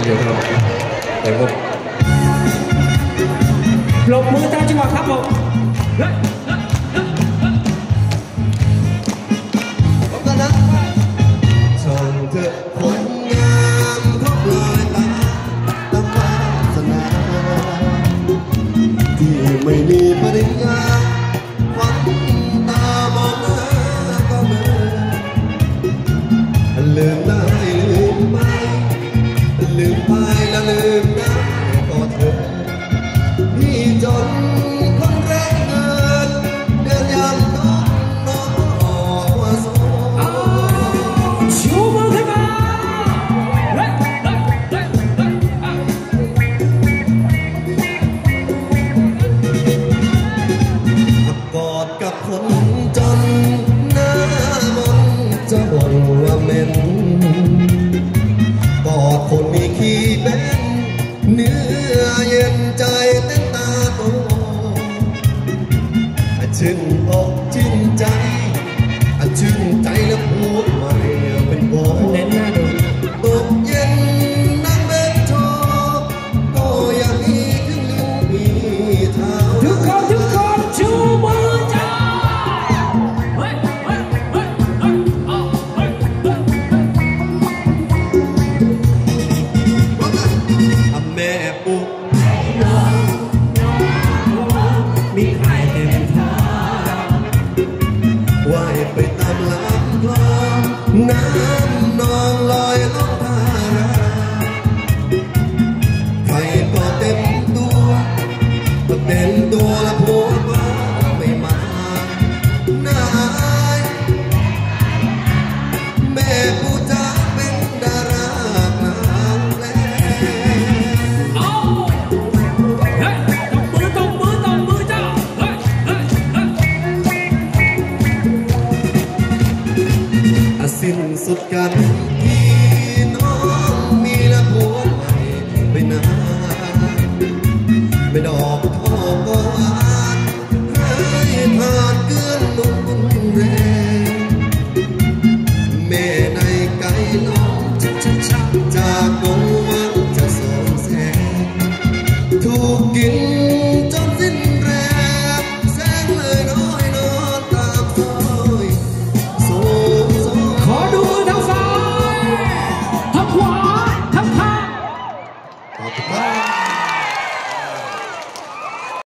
เดียวครับแต่ก็ปรบมือตามจังหวะครับผมส่งเธอคนงามครบเลยตาตามวาสนาที่ไม่มีปริญญาฝันตามองหน้าก็เหมือนลืมได้ลืมไปลืมไปแล้วลืมได้ก็เธอที่จนคนแรกเกินเดินยามน้องน้องว่าโซ่ชูมือขึ้นมากอดกับคนจนหน้ามนจะบ่นว่าเหม็นกอดคนมีขี้เบ้นเนื้อเย็นใจเต้นตาโตชื่นอกชื่นใจชื่นใจแล้วพูดใหม่เป็นโบเน้นหน้าดูตกเย็นนั่งเบ็ดโชว์ก็ยังมีถึงลิ้นมีเท้าทุกคนชูมือจ้าแม่ปุ๊กมีใครเต็มท่าว่ายไปตามลำคลองน้ำนองลอยล่องทาราใครก็เต็มตัวละพูดว่าไม่มาหน้าแม่ผู้จะเป็นดาราหนังแปลตบมือจ้าสิ้นสุดกันที่